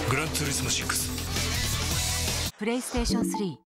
グランツーリスモ6。 プレイステーション3